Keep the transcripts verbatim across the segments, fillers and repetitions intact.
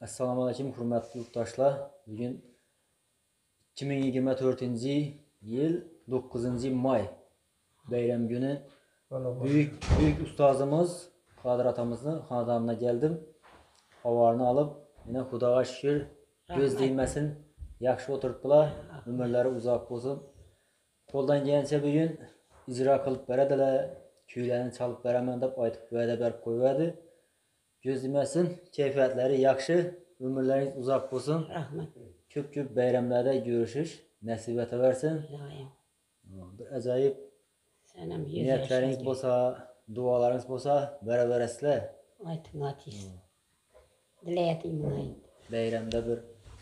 Assalamu alaikum hürmetli yurttaşlar. Bugün iki ming yigirma to'rtinchi yıl dokuzuncu may bayram günü büyük büyük ustazımız Kadir atamızın xonadonuna geldim. Havarını alıp yine Xudoga şükür göz değmesin. Yaxshi o'tiribdilar. Ömürleri uzak olsun. Qo'ldan kelgancha bugün icra qilib beradilar. Kuylarni chalib beraman deb aytib va'da berib qo'yadi. Göz değmesin. Keyfiyatleri yaxshi. Ömürleriniz uzak olsun. Rahmet. Köp köp bayramlarda görüşüş. Nasip edersin. Bir acayip niyetleriniz olsa, dualarınız olsa beraber esle. Aytın atiz. Dileyetim ayt. Bayramda bir.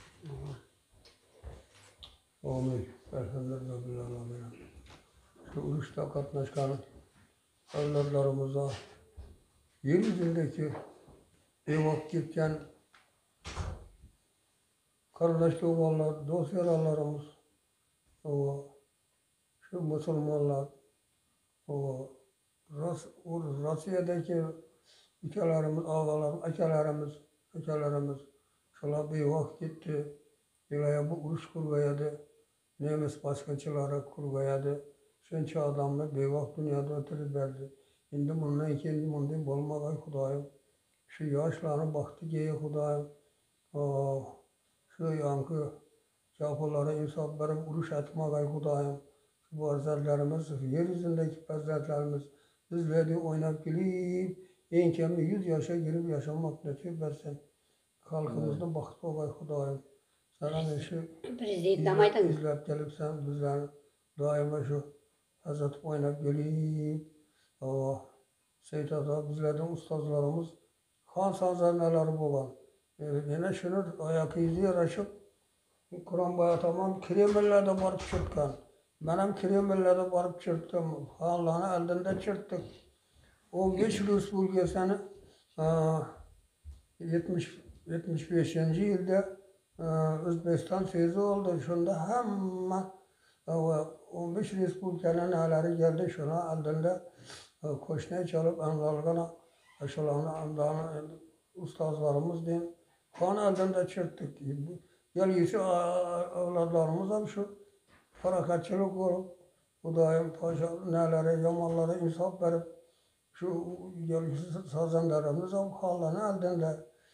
Amin. Elhamdülillah. Şu uçta katlaşkan evlatlarımıza yeryüzündeki evak gitken kardeşli olanlar, dosyalarımız, o şu Müslümanlar, o Ras, o Rusya'daki ülkelerimiz, ağalarımız, akalarımız, akalarımız, şuna bir evak gitti. Bilaya bu uruş kurgayadı, neymiş başkaçılara kurgayadı. Şunca adamla bir evak dünyada ötürü verdi. Şimdi bundan kendi bundan olmagay Xudayım. Şu yaşlarına baktı diye Xudayım. Şu yankı yapılara insaf verip uruş etmagay Xudayım. Bu azizlerimiz, yeryüzündeki azizlerimiz bizleri oynayıp gelip en kemi yüz yaşa girip yaşamak nasip versin. Halkımızdan baktı olay Xudayım. Sana şu izlep gelip sen bizler daima şu Hazreti oynayıp gelip Seyit Ata bizlerden ustazlarımız Xan sazlarları olan. Yine şunu ayak izi yaraşıp Kur'an bayatamam Kreml'lerde varıp çırtkan. Benim Kreml'lerde varıp çırttım. Allah'ını elinde çırttık. O beş Rus bölgesini yetmiş beşinci yılda Özbekistan sözü oldu. Şunda hemen on beş Respublikanın neleri geldi şuna elinde koşnaya çalıp angalgana aşılarına andağına ustazlarımız diyeyim. Kan elinde çırttık. Gelgisi evlatlarımız şu farakatçılık olup Xudayım paşa neleri yamanlara insaf verip şu gelgisi sazanlarımız Allah'ın elinde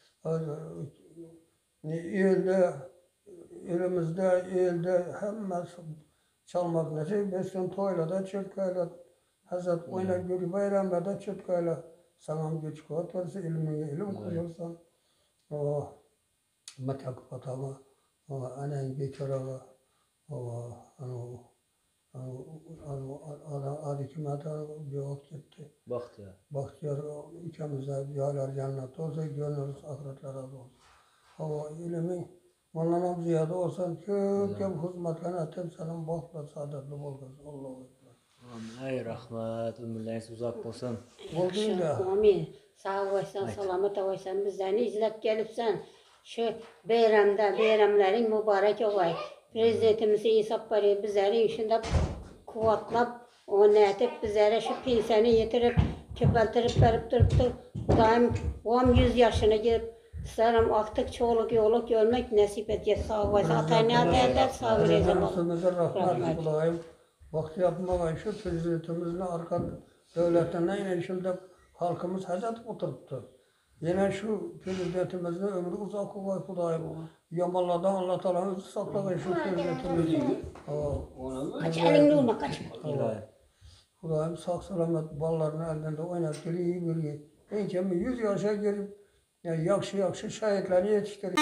elde, elimizde, elde hemen çalmak nasip etsin. Toylada, çırtkayla, Hazret oynar görü bayramlarda çırtkayla sanam güç kuvvet versin, ilmine ilim koyulsan. O matak patama, o anen bekaraga, o anu anu anu adı kimata bir vakit gitti. Bahtiyar. Bahtiyar ikimizde diyarlar cennet olsa gönlümüz ahiretlere olsun. Hava ilimin manlanam ziyade olsan köp köp hizmetlerine ettim senin bahtla saadetli olgasın. Allah'a ekber. Ey rahmet, ömürleriniz uzak olsun. Oldu da. Amin. Sağ olaysan, salamet olaysan, bizlerini izlep gelipsen. Şu bayramda, bayramların mübarek olay. Prezidentimizi İsap Bari bizleri işinde kuvvetlap, onu etip bizlere şu pensiyonu yetirip, köpeltirip verip duruptu. Daim on yüz yaşına girip Sarım aktık çoğuluk yoluk görmek nasip edeceğiz. Sağ olasın. Atayına derler sağ vereceğim. Rahmet. Rahmet. Bulayım. Vakti yapmağa şu prezidentimizin arka devletinden yine şimdi halkımız hazret oturttu. Yine şu prezidentimizin ömrü uzak olay bulayım. Yamanlardan Allah Teala'nın sakladığı şu prezidentimizi. Kaç elinde olma kaç. Bulayım sağ selamet ballarını elinde oynayıp geliyor geliyor. En kemi yüz yaşa girip yani yakşı yakşı şahitleri yetiştiriyor.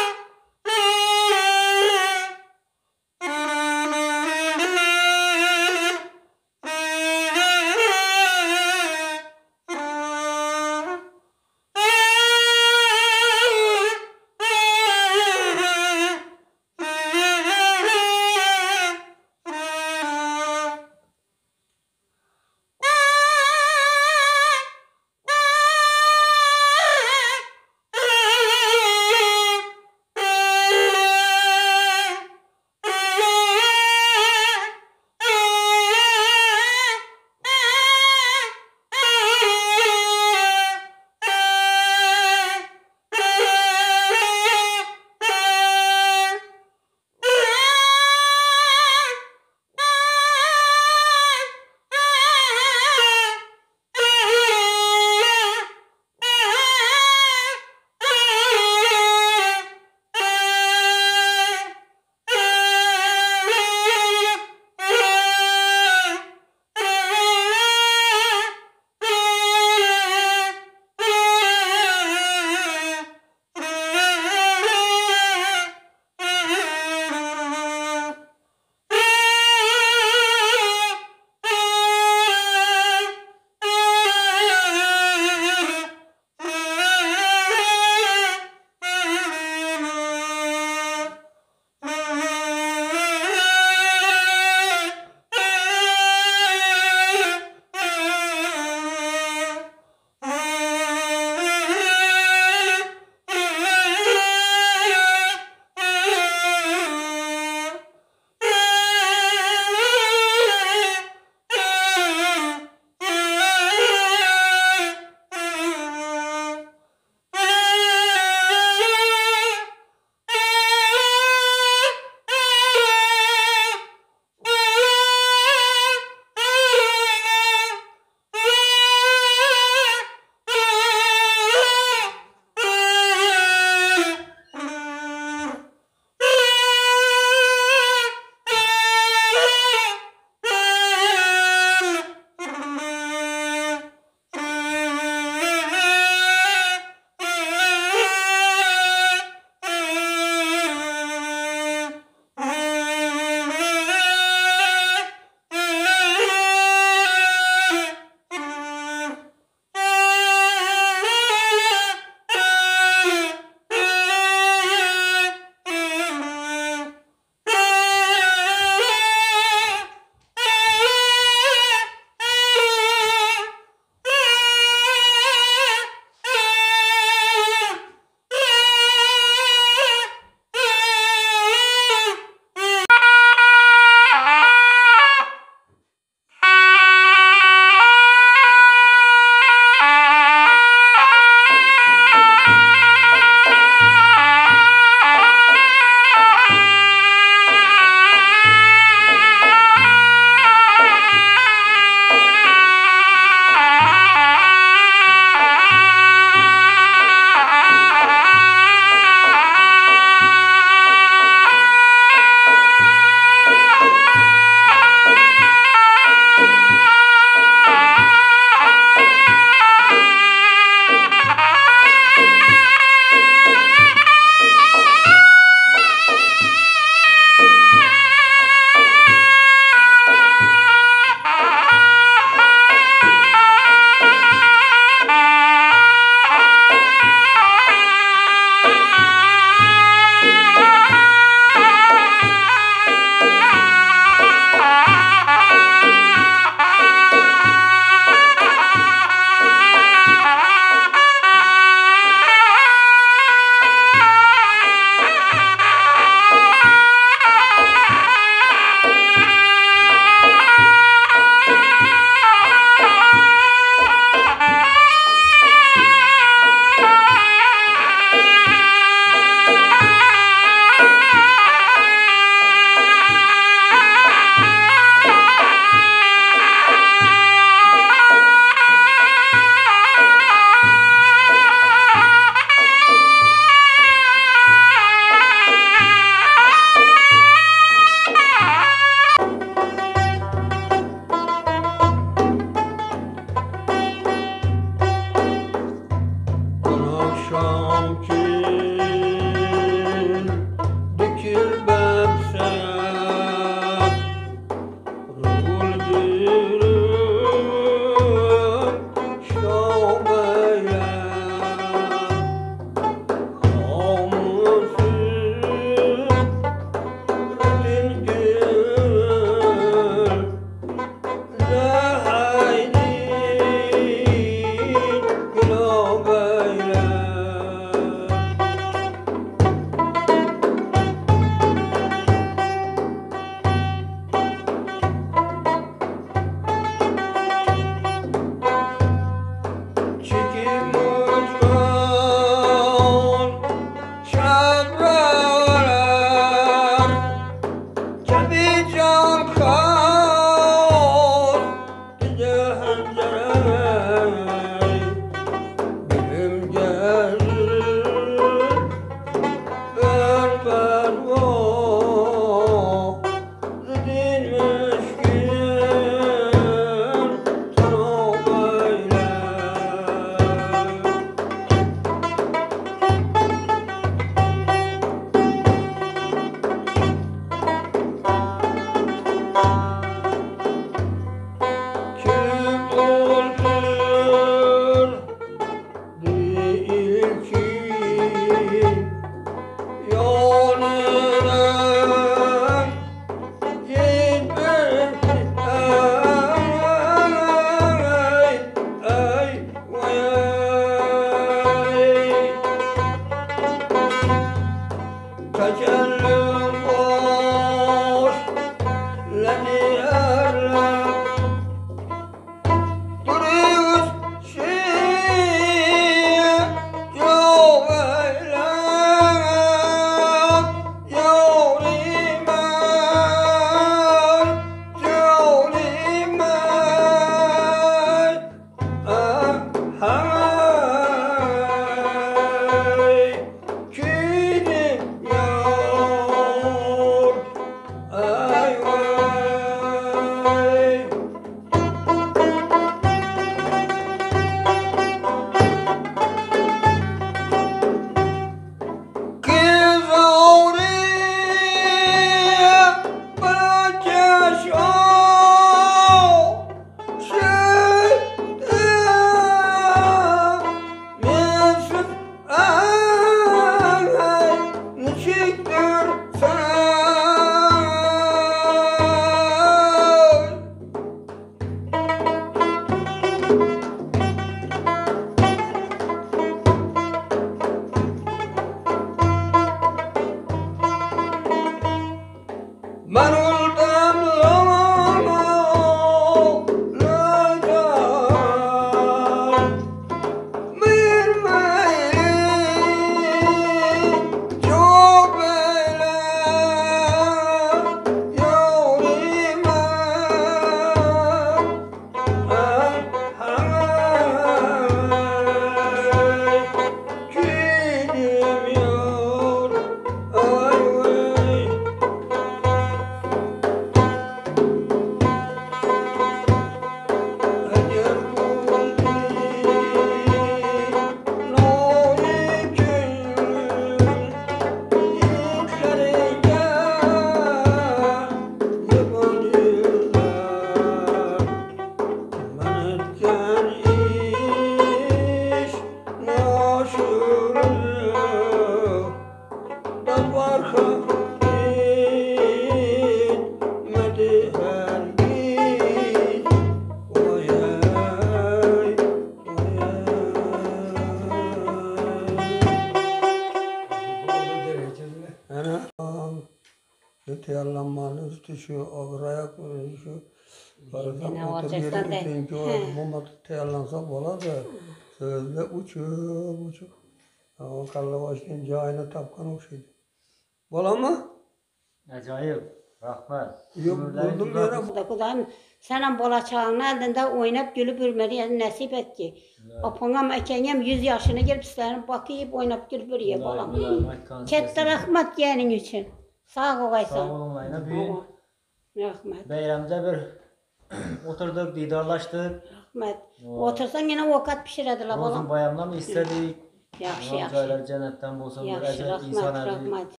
teyarlanmanın üstü şu ağırayak şu Bazen Ne otur olacaksa yere de. gideyim ki o He. mumma teyarlansa bola da sözde uçup uçup. O kalla başlayın cahine tapkan okşaydı. Bola mı? Acayip. Rahmet. Yok Ömürlerin buldum güzel- yere. Da Kudayım senin bolacağın elinde oynayıp gülüp ürmeli nasip et ki. Apangam ekengem yüz yaşına gelip sizlerin bakıyıp oynayıp gülüp ürüye Vallahi balam. rahmet kanser Kette etsin. rahmet yeğenin için. Sağ Sağ olaysan. olun Layla. Bugün Rahmet. beyramda bir oturduk, didarlaştık. Rahmet. Oo. Otursan yine vakat pişirediler Rozun balam. bayramdan istedik. Yaxşı, Ulan yaxşı. Caylar cennetten bulsun. Yaxşı, Əcəl rahmet, insan əli rahmet.